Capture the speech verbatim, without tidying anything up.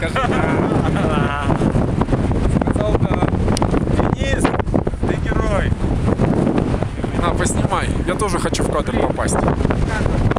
скажи. Сказал, да. Денис, ты герой. На, поснимай. Я тоже хочу в кадр попасть.